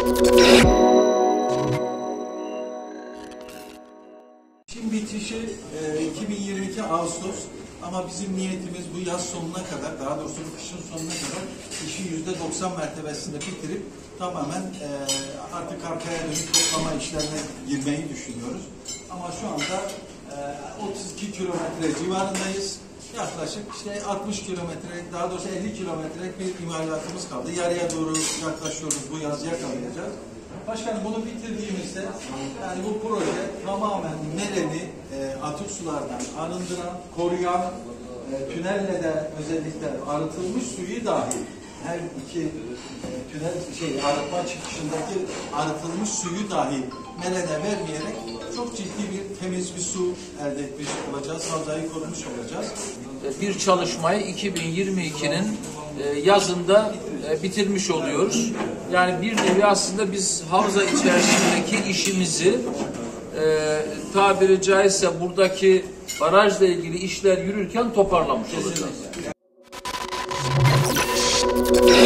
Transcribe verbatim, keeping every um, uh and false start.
İşin bitişi e, iki bin yirmi iki Ağustos ama bizim niyetimiz bu yaz sonuna kadar, daha doğrusu bu kışın sonuna kadar işi yüzde doksan mertebesinde bitirip tamamen e, artık arkaya dönük toplama işlerine girmeyi düşünüyoruz. Ama şu anda e, otuz iki kilometre civarındayız. Yaklaşık işte altmış kilometre, daha doğrusu elli kilometre bir imalatımız kaldı. Yarıya doğru yaklaşıyoruz, bu yaz yakalayacağız. Başkanım, bunu bitirdiğimizde yani bu proje tamamen Meren'i e, atık sulardan arındıran, koruyan, e, tünelle de özellikle arıtılmış suyu dahi her iki e, tünel şey arıtma çıkışındaki arıtılmış suyu dahi Meren'e vermeyerek çok ciddi bir temiz bir su elde etmiş olacağız. Havzayı korumuş olacağız. Bir çalışmayı iki bin yirmi ikinin yazında bitirmiş oluyoruz. Yani bir nevi aslında biz havza içerisindeki işimizi e, tabiri caizse buradaki barajla ilgili işler yürürken toparlamış olacağız.